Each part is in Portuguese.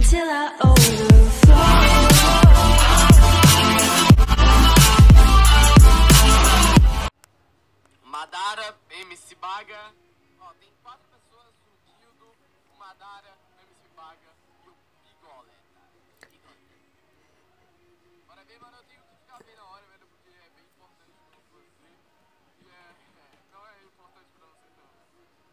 until I overflow. Madara, MC Baga. Ó, tem 4 pessoas, o Dildo, o Madara, o MC Baga e o Pigoleta. Bora ver, mano, eu tenho que ficar bem na hora, velho, porque é bem importante pra você. E não é importante pra você também.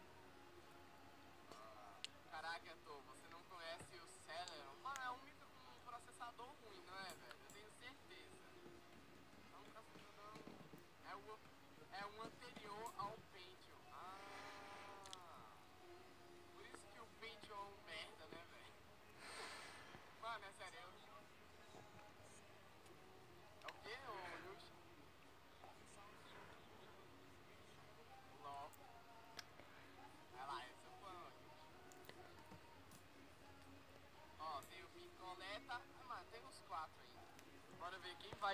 Caraca, você não conhece o Celeron? Mano, é um processador ruim, não é, velho? Eu tenho certeza. É um processador... É um anterior ao Pentium. Por isso que o Pentium é um merda, né, velho? Mano, é sério. É o quê, ô Yushi? LOL. Vai lá, esse é o plano, Yushi. Ó, tem o Picoleta. Mano, tem uns 4 ainda. Bora ver quem vai.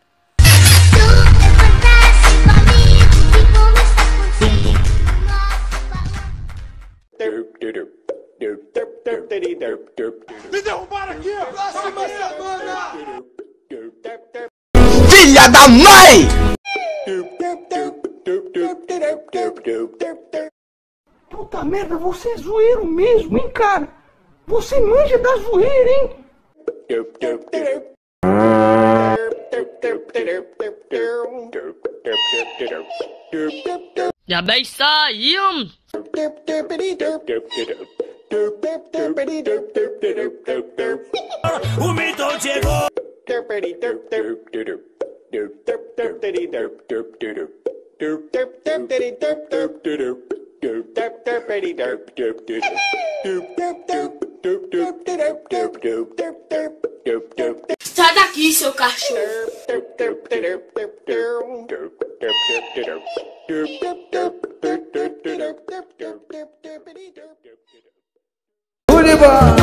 Me derrubaram aqui! Próxima semana! Filha da mãe! Puta merda, você é zoeiro mesmo, hein, cara? Você manja da zoeira, hein? Já bem saiu! O Milton chegou! Sai daqui, seu cachorro. Oliva!